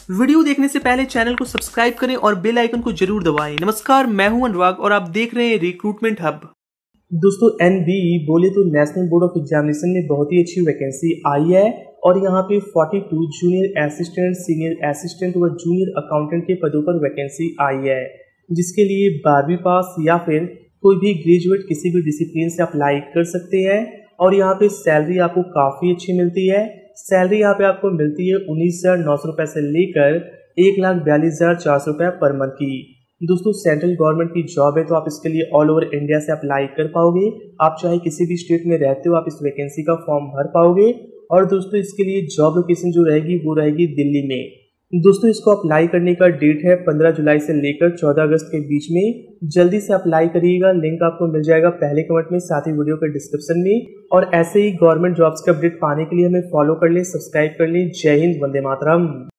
Video देखने से पहले चैनल को सब्सक्राइब करें और बेल आइकन को जरूर दबाएं। नमस्कार, मैं हूं अनुराग और आप देख रहे हैं रिक्रूटमेंट हब। दोस्तों एनबीई बोले तो नेशनल बोर्ड ऑफ एग्जामिनेशन में बहुत ही अच्छी वैकेंसी आई है और यहाँ पे 42 जूनियर असिस्टेंट, सीनियर असिस्टेंट व जूनियर अकाउंटेंट के पदों पर वैकेंसी आई है, जिसके लिए 12वीं पास या फिर कोई भी ग्रेजुएट किसी भी डिसिप्लिन से अप्लाई कर सकते हैं। और यहाँ पे सैलरी आपको काफ़ी अच्छी मिलती है। सैलरी यहाँ पे आपको मिलती है 19,900 रुपये से लेकर 1,42,400 रुपये पर मंथ की। दोस्तों सेंट्रल गवर्नमेंट की जॉब है तो आप इसके लिए ऑल ओवर इंडिया से अप्लाई कर पाओगे। आप चाहे किसी भी स्टेट में रहते हो आप इस वैकेंसी का फॉर्म भर पाओगे। और दोस्तों इसके लिए जॉब लोकेशन जो रहेगी वो रहेगी दिल्ली में। दोस्तों इसको अप्लाई करने का डेट है 15 जुलाई से लेकर 14 अगस्त के बीच में। जल्दी से अप्लाई करिएगा, लिंक आपको मिल जाएगा पहले कमेंट में, साथ ही वीडियो के डिस्क्रिप्शन में। और ऐसे ही गवर्नमेंट जॉब्स के अपडेट पाने के लिए हमें फॉलो कर लें, सब्सक्राइब कर लें। जय हिंद, वंदे मातरम।